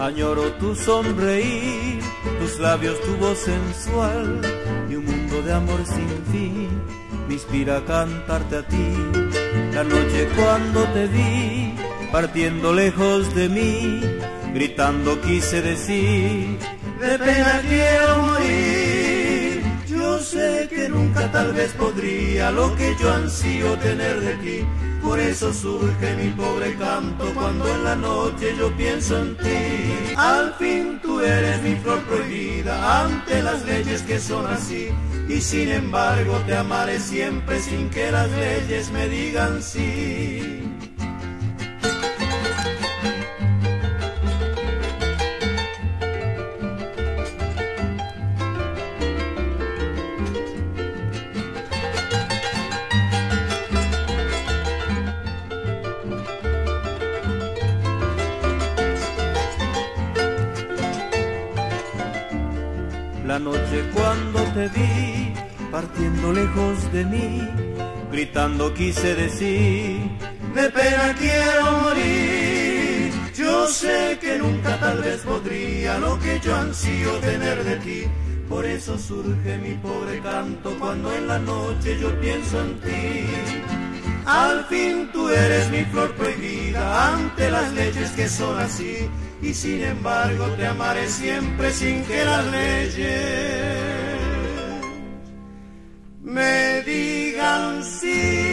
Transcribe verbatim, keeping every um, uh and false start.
Añoro tu sonreír, tus labios, tu voz sensual, y un mundo de amor sin fin me inspira a cantarte a ti. La noche cuando te vi, partiendo lejos de mí, gritando quise decir, de pena quiero morir. Yo sé que nunca tal vez podría lo que yo ansío tener de ti. Por eso surge mi pobre canto cuando en la noche yo pienso en ti. Al fin tú eres mi flor prohibida ante las leyes que son así. Y sin embargo te amaré siempre sin que las leyes me digan sí. La noche cuando te vi, partiendo lejos de mí, gritando quise decir, de pena quiero morir. Yo sé que nunca tal vez podría lo que yo ansío tener de ti. Por eso surge mi pobre canto cuando en la noche yo pienso en ti. Al fin tú eres mi flor prohibida ante las leyes que son así. Y sin embargo te amaré siempre sin que las leyes me digan sí.